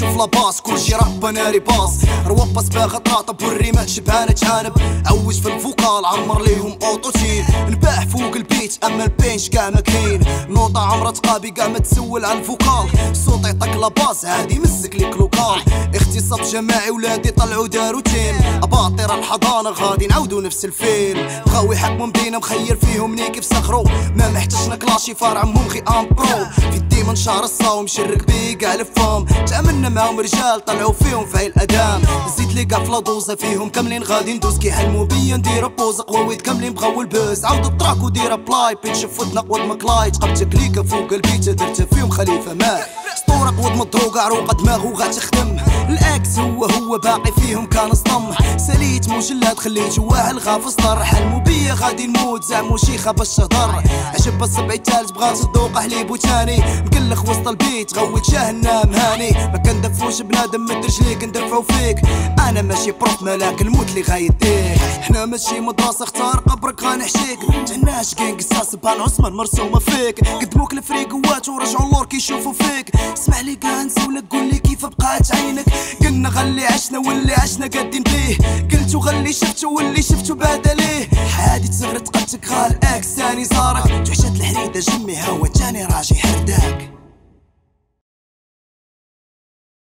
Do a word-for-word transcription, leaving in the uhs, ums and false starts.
شوف لاباس كلشي راب ناري باص روابا سباغة طاطب والريمات شبهانة جانب عوج في الفوكال عمر ليهم اوتوتين نباح فوق البيت اما البينش كاع ما كاين نوطة عمرة تقابي كاع ما تسول على الفوكال صوت يعطيك لاباس عادي مسك ليك لوكال اغتصاب جماعي ولادي طلعوا داروا تيم اباطرة الحضانة غادي نعاودوا نفس الفيلم بغاو يحكموا مدينة مخير فيهم ني كيف سخرو ما محتاجش نكلاشي فرع مخي ام برو في الديمن شهر الصاوم شرك بيه كاع الفام تاملنا معاهم رجال طلعوا فيهم في الادام زيد لي كاع فلادوزة فيهم كاملين غادي ندوز كي حلموا بيا ندير بوز قواويد كاملين بغاو البوز عاود الطراك ودير بلاي بيتش فوت نقود مكلاي تقبتك ليكا فوق البيت درت فيهم خليفة مات اسطورة قود مضروقة عروقة دماغو غتخدم الاكس هو هو باقي فيهم كان صدم ساليت مجلات خليت جواه الغاف صدر حلموا بيا غادي نموت زعمو شيخة باش تهضر عجب السبعي تالت بغات تذوق حليب وتاني مكلخ وسط البيت غوت جهنم هاني ما كندفوش بنادم مد رجليك ندفعو فيك انا ماشي بروف ملاك الموت اللي غايديك حنا ماشي مدرسة اختار قبرك غنحشيك تهناش كاين قصاص بان عثمان مرسومة فيك قدموك الفريقوات ورجعوا اللور كيشوفوا فيك اسمع لي كنسولك قولي كيف بقات عينك قلنا غلي عشنا واللي عشنا قادين بيه قلتو غلي شفتو واللي شفتو بعدا ليه حادي تصغر تقبتك غال اكس ثاني صارك جحشات الحريدة جمي هاوت